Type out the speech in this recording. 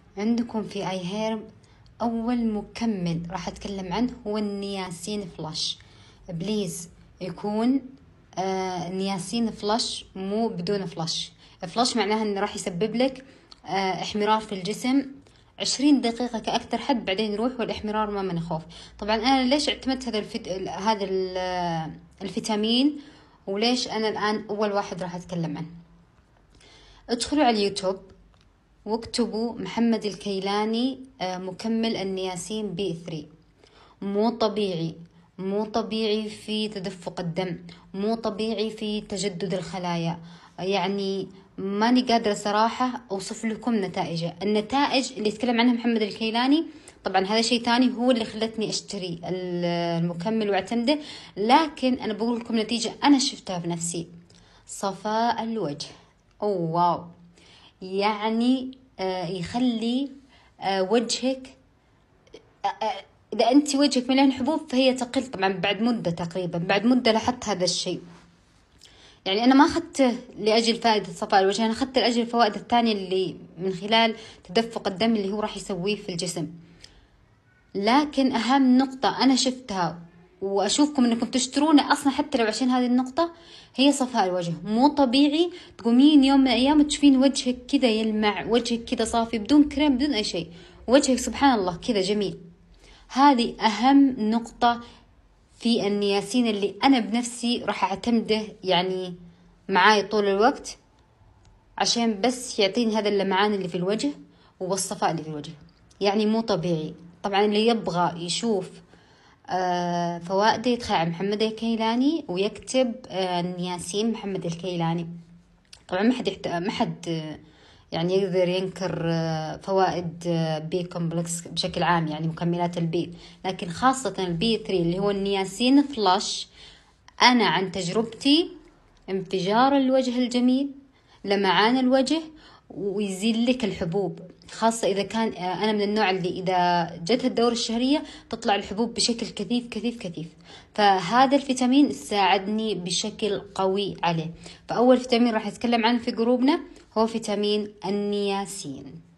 عندكم في اي هيرب اول مكمل راح اتكلم عنه هو النياسين فلاش. بليز يكون نياسين فلاش، مو بدون فلاش. فلاش معناها انه راح يسبب لك احمرار في الجسم 20 دقيقة كأكثر حد، بعدين يروح والاحمرار ما من خوف. طبعا انا ليش اعتمدت هذا الفيتامين، وليش انا الان اول واحد راح اتكلم عنه؟ ادخلوا على اليوتيوب واكتبوا محمد الكيلاني مكمل النياسين بي 3. مو طبيعي، مو طبيعي في تدفق الدم، مو طبيعي في تجدد الخلايا. يعني ماني قادرة صراحة أوصف لكم نتائجه. النتائج اللي يتكلم عنها محمد الكيلاني طبعا هذا شيء تاني، هو اللي خلتني أشتري المكمل واعتمده، لكن أنا بقول لكم نتيجة أنا شفتها بنفسي. صفاء الوجه، أوه واو، يعني يخلي وجهك، إذا أنت وجهك مليان حبوب فهي تقل طبعا بعد مدة، تقريبا بعد مدة لاحظت هذا الشيء. يعني أنا ما أخذته لأجل فائدة صفاء الوجه، أنا أخذته لأجل الفوائد الثانية اللي من خلال تدفق الدم اللي هو راح يسويه في الجسم. لكن أهم نقطة أنا شفتها وأشوفكم أنكم تشترونه أصلا حتى لو عشان هذه النقطة، هي صفاء الوجه. مو طبيعي تقومين يوم من الأيام تشوفين وجهك كذا يلمع، وجهك كذا صافي بدون كريم بدون أي شيء، وجهك سبحان الله كذا جميل. هذه أهم نقطة في النياسين اللي أنا بنفسي راح أعتمده يعني معاي طول الوقت، عشان بس يعطيني هذا اللمعان اللي في الوجه والصفاء اللي في الوجه. يعني مو طبيعي. طبعا اللي يبغى يشوف فوائده يدخل على محمد الكيلاني ويكتب نياسين محمد الكيلاني. طبعا ما حد يعني يقدر ينكر فوائد بي كومبلكس بشكل عام، يعني مكملات البي، لكن خاصة البي 3 اللي هو النياسين فلاش. أنا عن تجربتي انفجار الوجه الجميل، لمعان الوجه، ويزيل لك الحبوب، خاصة إذا كان أنا من النوع اللي إذا جتها الدورة الشهرية تطلع الحبوب بشكل كثيف كثيف كثيف. فهذا الفيتامين ساعدني بشكل قوي عليه. فأول فيتامين راح نتكلم عنه في جروبنا هو فيتامين النياسين.